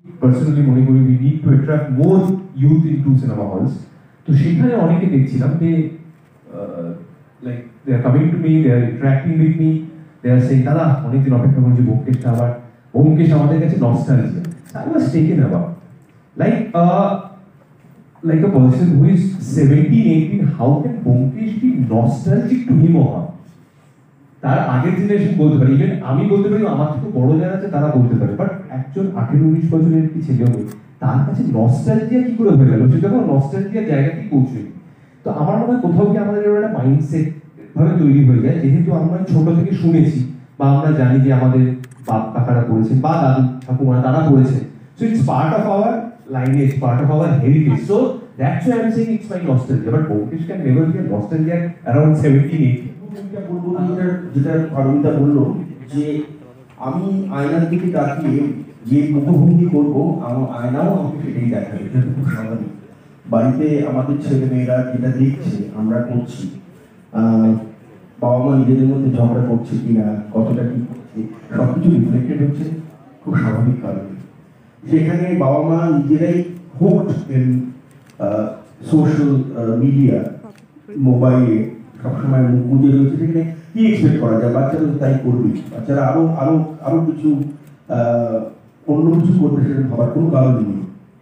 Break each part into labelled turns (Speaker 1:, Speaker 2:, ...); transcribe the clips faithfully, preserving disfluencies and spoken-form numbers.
Speaker 1: Personally মনে করি we need to attract more youth into cinema halls. তো সেখানে অনেকে দেখছিলাম যে like they are coming to me, they are interacting with me, they are saying দাদা অনেকদিন অপেক্ষা করছি ব্যোমকেশটা আবার, ব্যোমকেশ আমাদের কাছে nostalgia. I was taken about like like a person who is seventeen, eighteen, how can Byomkesh be nostalgic to him or her? তার আগের জেনারেশন বলতে পারে, ইভেন আমি বলতে পারি, আমার থেকে বড় যারা আছে তারা বলতে পারে, বাট একজন আঠেরো উনিশ বছরের একটি ছেলে হবে তার কাছে নস্টালজিয়া কি করে হয়ে গেল, সেটা কোনো নস্টালজিয়ার জায়গাতেই পৌঁছয়নি। তো আমার মনে হয় কোথাও কি আমাদের একটা মাইন্ডসেট ভাবে তৈরি হয়ে যায়, যেহেতু আমরা ছোট থেকে শুনেছি বা আমরা জানি যে আমাদের বাপ কাকারা পড়েছেন বা দাদু ঠাকুমারা তারা পড়েছেন, so it's part of our lineage, part of our heritage. So that's why I'm saying it's my nostalgia. But Byomkesh can never be a nostalgia around seventeen, eighteen.
Speaker 2: যেটা পারমিতা বললো যে আমি আয়নার দিকে তাকিয়ে যে মুখভঙ্গি করবো, আমার আয়নাও আমাকে সেটাই দেখাবে। বাড়িতে আমাদের ছেলে মেয়েরা যেটা দেখছে আমরা করছি, বাবা মা নিজেদের মধ্যে ঝগড়া করছে কিনা, কতটা কি করছে, সবকিছু রিফ্লেক্টেড হচ্ছে খুব স্বাভাবিক কারণে। সেখানে বাবা মা নিজেরাই হোকড ইন সোশ্যাল মিডিয়া, মোবাইলে সবসময় মুখ গুঁজে রয়েছে, সেখানে কি এক্সপেক্ট করা যায়, বাচ্চারা তো তাই করবে, বাচ্চারা আরো আরো আরো কিছু অন্য কিছু করবে, সেটা ভাবার কোনো কারণ নেই।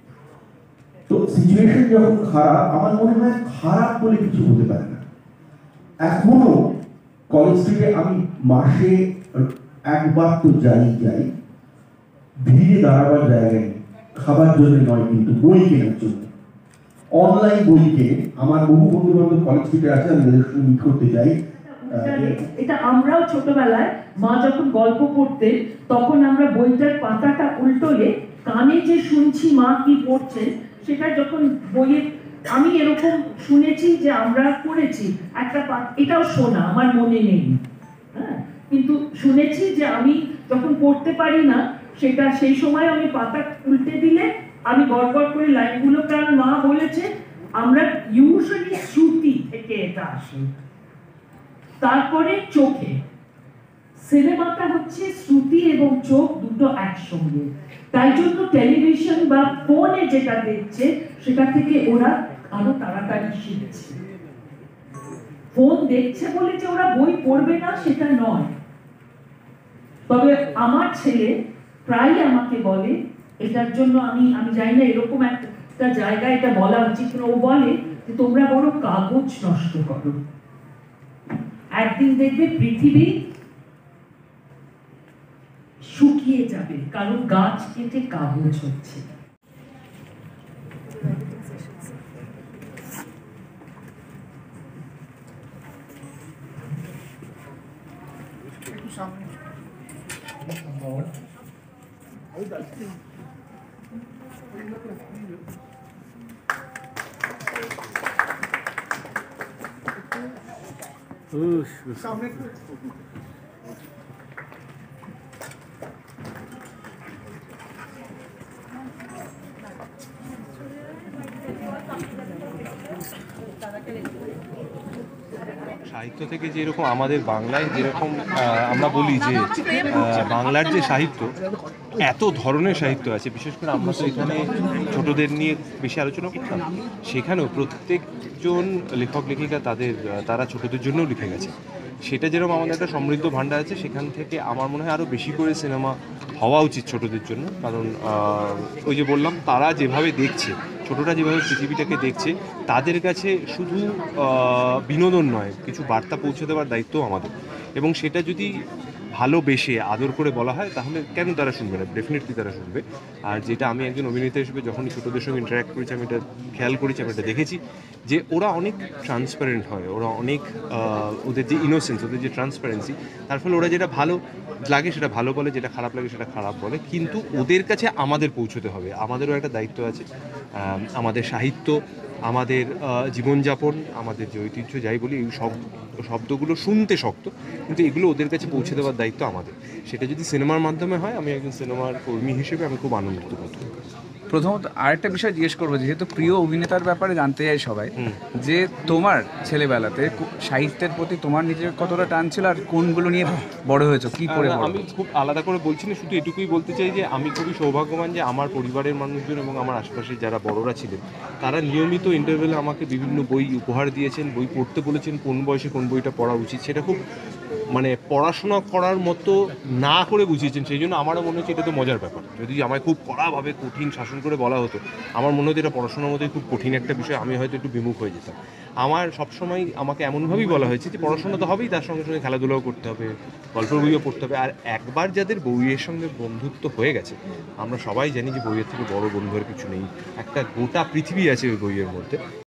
Speaker 2: তো সিচুয়েশন যখন খারাপ, আমার মনে হয় খারাপ বলে কিছু হতে পারে না। এখনো কলেজ থেকে আমি মাসে একবার তো যাই যাই ভিড়ে দাঁড়াবার জায়গায়, খাবার জন্য নয় কিন্তু বই কেনার জন্য, অনলাইন বই কিনে। আমার বহু বন্ধু বান্ধব কলেজ থেকে আছে, আমি তাদের সঙ্গে মিট করতে যাই।
Speaker 3: এটা আমরাও ছোটবেলায় মা যখন গল্প পড়তে, তখন আমরা বইটার পাতাটা উল্টোলে কানে যে শুনছি মা কি পড়ছে, সেটা যখন বইয়ে আমি এরকম শুনেছি যে আমরা পড়েছি একটা, এটাও শোনা আমার মনে নেই, হ্যাঁ, কিন্তু শুনেছি যে আমি যখন পড়তে পারি না সেটা সেই সময় আমি পাতা উল্টে দিলে আমি গড়গড় করে লাইনগুলো, কারণ মা বলেছে আমরা ইউজুয়ালি শ্রুতি থেকে এটা আসে, তারপরে চোখে। সিনেমাটা হচ্ছে শ্রুতি এবং চোখ দুটো একসঙ্গে, তাই জন্য টেলিভিশন বা ফোনে যেটা দেখছে সেটা থেকে ওরা আরো তাড়াতাড়ি শিখছে। ফোন দেখছে বলে যে ওরা বই পড়বে না সেটা নয়। তবে আমার ছেলে প্রায় আমাকে বলে, এটার জন্য আমি আমি জানি না এরকম একটা জায়গায় এটা বলা উচিত, ও বলে যে তোমরা বড় কাগজ নষ্ট করো, একদিন দেখবে পৃথিবী শুকিয়ে যাবে কারণ গাছ কেটে কাগজ হচ্ছে।
Speaker 4: সামনে
Speaker 5: সাহিত্য থেকে যেরকম আমাদের বাংলায় যেরকম আমরা বলি যে বাংলার যে সাহিত্য, এত ধরনের সাহিত্য আছে, বিশেষ করে আমরা তো এখানে ছোটদের নিয়ে বেশি আলোচনা করতাম, সেখানেও প্রত্যেকজন লেখক লেখিকা তাদের তারা ছোটদের জন্যও লিখে গেছে। সেটা যেরকম আমাদের একটা সমৃদ্ধ ভাণ্ডার আছে, সেখান থেকে আমার মনে হয় আরও বেশি করে সিনেমা হওয়া উচিত ছোটদের জন্য। কারণ ওই যে বললাম, তারা যেভাবে দেখছে, ছোটরা যেভাবে পৃথিবীটাকে দেখছে, তাদের কাছে শুধু বিনোদন নয়, কিছু বার্তা পৌঁছে দেওয়ার দায়িত্ব আমাদের। এবং সেটা যদি ভালোবেসে আদর করে বলা হয়, তাহলে কেন তারা শুনবে না? ডেফিনেটলি তারা শুনবে। আর যেটা আমি একজন অভিনেতা হিসেবে যখনই ছোটদের সঙ্গে ইন্টারাক্ট করেছি, আমি এটা খেয়াল করেছি, আমি এটা দেখেছি যে ওরা অনেক ট্রান্সপারেন্ট হয়, ওরা অনেক ওদের যে ইনোসেন্স, ওদের যে ট্রান্সপারেন্সি, তার ফলে ওরা যেটা ভালো লাগে সেটা ভালো বলে, যেটা খারাপ লাগে সেটা খারাপ বলে। কিন্তু ওদের কাছে আমাদের পৌঁছতে হবে, আমাদেরও একটা দায়িত্ব আছে। আমাদের সাহিত্য, আমাদের জীবনযাপন, আমাদের যে ঐতিহ্য, যাই বলি, এই সব শব্দগুলো শুনতে শক্ত, কিন্তু এগুলো ওদের কাছে পৌঁছে দেওয়ার দায়িত্ব আমাদের। সেটা যদি সিনেমার মাধ্যমে হয়, আমি একজন সিনেমার কর্মী হিসেবে আমি খুব আনন্দিত বোধ করি।
Speaker 4: প্রথমত আরেকটা বিষয় জিজ্ঞেস করবো, যেহেতু প্রিয় অভিনেতার ব্যাপারে জানতে চাই সবাই, যে তোমার ছেলেবেলাতে কো- সাহিত্যের প্রতি তোমার নিজের কতটা টান ছিল, আর কোনগুলো নিয়ে বড় হয়েছো, কি পড়ে
Speaker 5: আহ,
Speaker 4: বড়
Speaker 5: আমি
Speaker 4: হয়েছো?
Speaker 5: খুব আলাদা করে বলছি না, শুধু এটুকুই বলতে চাই যে আমি খুবই সৌভাগ্যবান যে আমার পরিবারের মানুষজন এবং আমার আশেপাশে যারা বড়রা ছিলেন তারা নিয়মিত ইন্টারভেলে আমাকে বিভিন্ন বই উপহার দিয়েছেন, বই পড়তে বলেছেন, কোন বয়সে কোন বইটা পড়া উচিত সেটা খুব মানে পড়াশোনা করার মতো না করে বুঝিয়েছেন। সেই জন্য আমারও মনে হচ্ছে এটা তো মজার ব্যাপার। যদি আমায় খুব কড়াভাবে কঠিন শাসন করে বলা হতো, আমার মনে হতো এটা পড়াশোনার মধ্যে খুব কঠিন একটা বিষয়, আমি হয়তো একটু বিমুখ হয়ে যেতাম। আমার সবসময় আমাকে এমনভাবেই বলা হয়েছে যে পড়াশোনা তো হবেই, তার সঙ্গে সঙ্গে খেলাধুলাও করতে হবে, গল্পের বইও পড়তে হবে। আর একবার যাদের বইয়ের সঙ্গে বন্ধুত্ব হয়ে গেছে, আমরা সবাই জানি যে বইয়ের থেকে বড় বন্ধু আর কিছু নেই, একটা গোটা পৃথিবী আছে ওই বইয়ের মধ্যে।